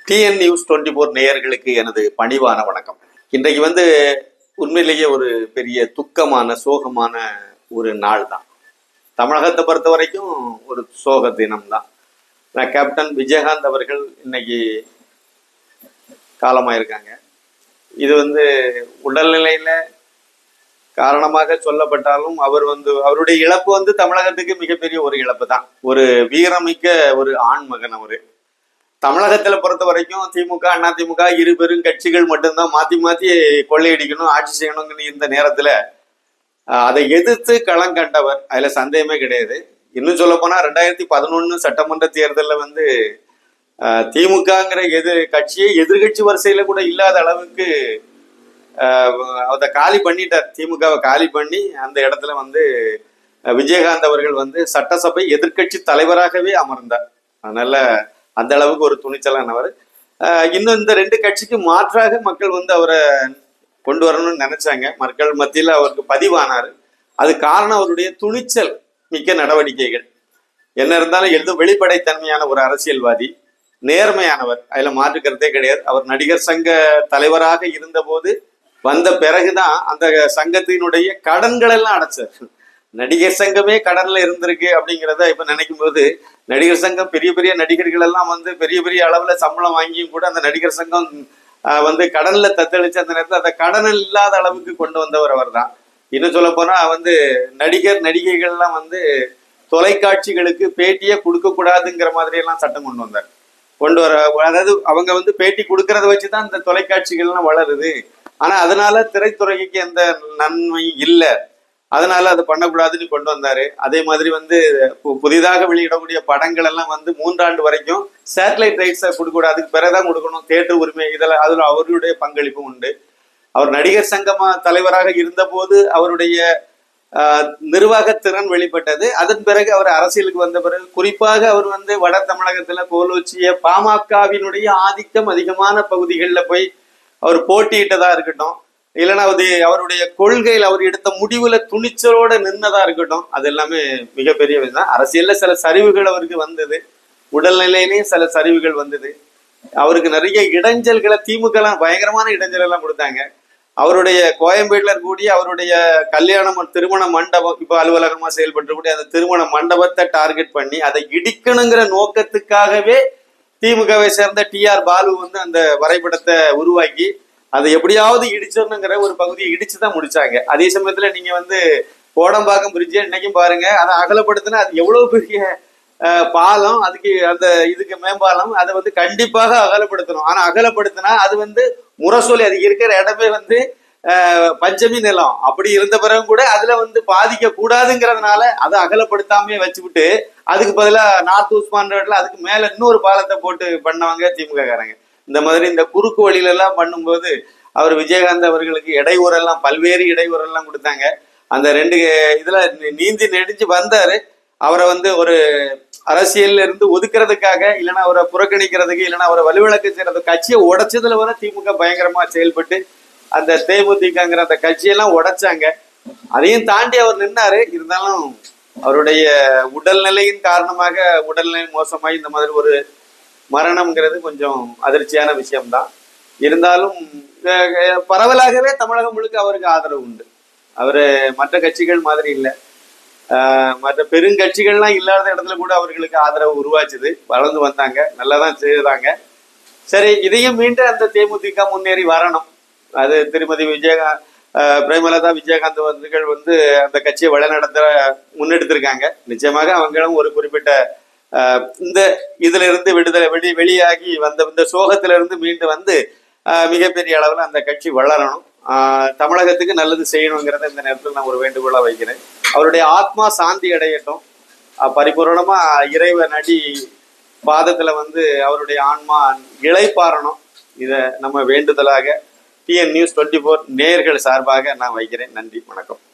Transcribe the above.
TN news 24 நேயர்களுக்கு எனது பணிவான வணக்கம். இன்றைக்கு உண்மையிலேயே ஒரு பெரிய துக்கமான சோகமான ஒரு நாள் தான். தமிழகத்தை பொறுத்த வரைக்கும் ஒரு சோக தினம் தான். கேப்டன் விஜயகாந்த் அவர்கள் இன்னைக்கு காலமாயிருக்காங்க. இது உடல்நிலையில காரணமாக சொல்லப்பட்டாலும் அவருடைய இழப்பு தமிழகத்துக்கு மிகப்பெரிய ஒரு இழப்பு தான். ஒரு வீரமிக்க ஒரு ஆண் மகன் அவரு. தமிழகத்துல பொறுத்த வரைக்கும் திமுக அதிமுக இரு பெரும் கட்சிகள் மட்டும்தான் மாத்தி மாத்தி கொள்ளையடிக்கணும் ஆட்சி செய்யணும்னு இந்த நேரத்துல அதை எதிர்த்து களம் கண்டவர், அதுல சந்தேகமே கிடையாது. இன்னும் சொல்ல போனா 2011 சட்டமன்ற தேர்தலில் திமுகங்கிற கட்சியை எதிர்கட்சி வரிசையில கூட இல்லாத அளவுக்கு அதை காலி பண்ணிட்டார். திமுகவை காலி பண்ணி அந்த இடத்துல விஜயகாந்த் அவர்கள் சட்டசபை எதிர்கட்சி தலைவராகவே அமர்ந்தார். அதனால அந்த அளவுக்கு ஒரு துணிச்சலானவர். இன்னும் இந்த ரெண்டு கட்சிக்கு மாற்றாக மக்கள் அவரை கொண்டு வரணும்னு நினைச்சாங்க. மக்கள் மத்தியில் அவருக்கு பதிவானார். அது காரணம் அவருடைய துணிச்சல் மிக்க நடவடிக்கைகள். என்ன இருந்தாலும் எதுவும் வெளிப்படைத்தன்மையான ஒரு அரசியல்வாதி, நேர்மையானவர், அதுல மாற்றுக்கிறதே கிடையாது. அவர் நடிகர் சங்க தலைவராக இருந்த போது வந்த பிறகுதான் அந்த சங்கத்தினுடைய கடன்கள் எல்லாம் அடைச்சார். நடிகர் சங்கமே கடன்ல இருந்திருக்கு அப்படிங்கிறத இப்ப நினைக்கும் போது, நடிகர் சங்கம் பெரிய பெரிய நடிகர்கள் எல்லாம் பெரிய பெரிய அளவுல சம்பளம் வாங்கியும் கூட அந்த நடிகர் சங்கம் கடன்ல தத்தளிச்சு அந்த நேரத்தில் அந்த கடன் இல்லாத அளவுக்கு கொண்டு வந்தவர் அவர் தான். இன்னும் சொல்ல போனா நடிகர் நடிகைகள்லாம் தொலைக்காட்சிகளுக்கு பேட்டியே கொடுக்க கூடாதுங்கிற மாதிரி எல்லாம் சட்டம் கொண்டு வர, அதாவது அவங்க பேட்டி கொடுக்கறத வச்சுதான் இந்த தொலைக்காட்சிகள்லாம் வளருது. ஆனா அதனால திரைத்துறைக்கு எந்த நன்மை இல்லை, அதனால அதை பண்ணக்கூடாதுன்னு கொண்டு வந்தாரு. அதே மாதிரி புதிதாக வெளியிடக்கூடிய படங்கள் எல்லாம் 3 ஆண்டு வரைக்கும் சேட்டலைட் ரைட்ஸை கொடுக்கக்கூடாது, அதுக்கு பிறகுதான் கொடுக்கணும். தேட்டர் உரிமை இதெல்லாம் அதுல அவருடைய பங்களிப்பும் உண்டு. அவர் நடிகர் சங்கமா தலைவராக இருந்த போது அவருடைய நிர்வாக திறன் வெளிப்பட்டது. அதன் பிறகு அவர் அரசியலுக்கு வந்த பிறகு குறிப்பாக அவர் வட தமிழகத்துல கோலோச்சிய பாமகவினுடைய ஆதிக்கம் அதிகமான பகுதிகளில் போய் அவர் போட்டியிட்டதா இருக்கட்டும், இல்லைன்னா அவருடைய கொள்கையில் அவர் எடுத்த முடிவுல துணிச்சலோட நின்னதா இருக்கட்டும், அது எல்லாமே மிகப்பெரிய விஷயம். அரசியல்ல சில சரிவுகள் அவருக்கு வந்தது, உடல்நிலையிலேயும் சில சரிவுகள் வந்தது. அவருக்கு நிறைய இடைஞ்சல்களை திமுக எல்லாம் பயங்கரமான இடைஞ்சல் எல்லாம் கொடுத்தாங்க. அவருடைய கோயம்பேடுல இருக்கக்கூடிய அவருடைய திருமண மண்டபம் இப்ப அலுவலகமா செயல்பட்டு அந்த திருமண மண்டபத்தை டார்கெட் பண்ணி அதை இடிக்கணுங்கிற நோக்கத்துக்காகவே திமுகவை சேர்ந்த TR பாலு அந்த வரைபடத்தை உருவாக்கி அதை எப்படியாவது இடிச்சிடணுங்கிற ஒரு பகுதியை இடிச்சுதான் முடிச்சாங்க. அதே சமயத்துல நீங்க கோடம்பாக்கம் பிரிட்ஜ் இன்னைக்கும் பாருங்க, அதை அகலப்படுத்தினா அது எவ்வளவு பெரிய பாலம், அதுக்கு இதுக்கு மேம்பாலம், அதை கண்டிப்பாக அகலப்படுத்தணும். ஆனா அகலப்படுத்தினா அது முரசொலி, அது இருக்கிற இடமே பஞ்சமி நிலம் அப்படி இருந்த பிறகு கூட அதுல பாதிக்க கூடாதுங்கிறதுனால அதை அகலப்படுத்தாமே வச்சுக்கிட்டு அதுக்கு பதிலாக நார்த் உஸ்மான் ரோட்ல அதுக்கு மேல இன்னொரு பாலத்தை போட்டு பண்ணவங்க திமுக காரங்க. இந்த மாதிரி இந்த குறுக்கு வழியில எல்லாம் பண்ணும்போது அவர் விஜயகாந்த் அவர்களுக்கு இடையூறெல்லாம் பல்வேறு இடையூறெல்லாம் கொடுத்தாங்க. அந்த 2 இதுல நீந்தி நெடிஞ்சு வந்தாரு. அவரை ஒரு அரசியல்ல இருந்து ஒதுக்குறதுக்காக, இல்லைன்னா அவரை புறக்கணிக்கிறதுக்கு, இல்லைன்னா அவரை வலுவிளக்கு செய்யறது, கட்சியை உடைச்சதுல திமுக பயங்கரமா செயல்பட்டு அந்த தேமுதிகங்கிற அந்த கட்சியெல்லாம் உடைச்சாங்க. அதையும் தாண்டி அவர் நின்னாரு. இருந்தாலும் அவருடைய உடல்நிலையின் காரணமாக உடல்நிலை மோசமாகி இந்த மாதிரி ஒரு மரணம்ங்கிறது கொஞ்சம் அதிர்ச்சியான விஷயம்தான். இருந்தாலும் பரவலாகவே தமிழகம் முழுக்க அவருக்கு ஆதரவு உண்டு. அவரு மற்ற கட்சிகள் மாதிரி இல்லை, மற்ற பெருங்கட்சிகள்லாம் இல்லாத இடத்துல கூட அவர்களுக்கு ஆதரவு உருவாச்சுது, வளர்ந்து வந்தாங்க, நல்லாதான் செய்தாங்க. சரி, இதையும் மீண்டும் அந்த தேமுதிக முன்னேறி வரணும். அது திருமதி பிரேமலதா விஜயகாந்த் அவர்கள் அந்த கட்சியை வழிநடத்த முன்னெடுத்திருக்காங்க. நிச்சயமாக அவங்களும் ஒரு குறிப்பிட்ட இந்த இதுல இருந்து வெளியாகி இந்த சோகத்தில இருந்து மீண்டு மிகப்பெரிய அளவில் அந்த கட்சி வளரணும், தமிழகத்துக்கு நல்லது செய்யணுங்கிறத இந்த நேரத்தில் நான் ஒரு வேண்டுகோளா வைக்கிறேன். அவருடைய ஆத்மா சாந்தி அடையட்டும், பரிபூர்ணமா இறைவன் அடி பாதத்துல அவருடைய ஆன்மா இளைப்பாறணும். இதை நம்ம வேண்டுதலாக டிஎன் நியூஸ் 24 நேயர்கள் சார்பாக நான் வைக்கிறேன். நன்றி, வணக்கம்.